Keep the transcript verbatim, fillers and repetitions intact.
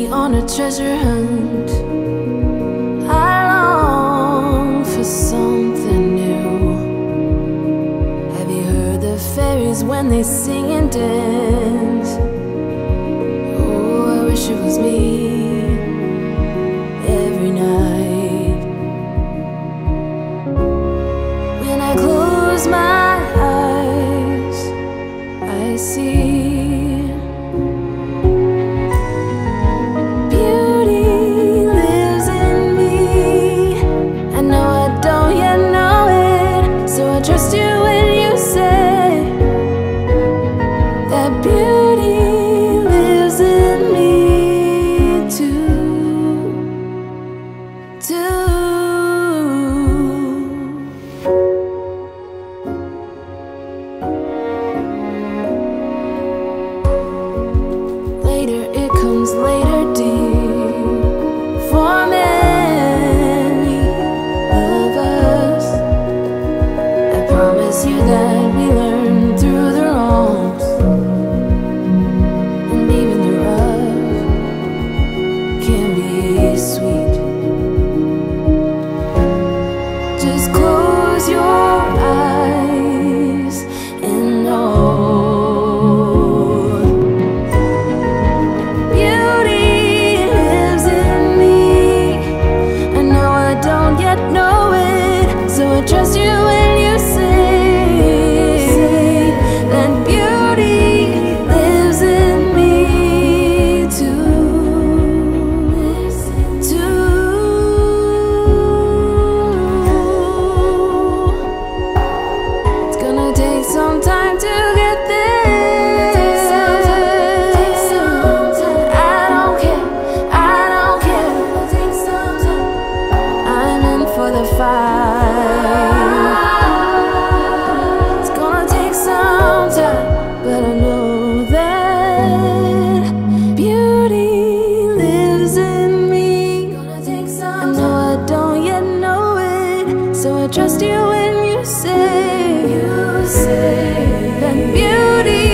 on a treasure hunt. I long for something new. Have you heard the fairies when they sing and dance? Oh, I wish it was me every night. When I close my eyes, I see trust you when you say that beauty lives in me too, too. Later it comes later, dear, for many of us. Promise you that we learn through the wrongs, and even the rough can be sweet. Just close your eyes and know beauty lives in me. I know I don't yet know it, so I trust you when you say some time to get there. I don't care, I don't care. I'm in for the fight. It's gonna take some time, but I know that beauty lives in me. I know I don't yet know it, so I trust you when you say that beauty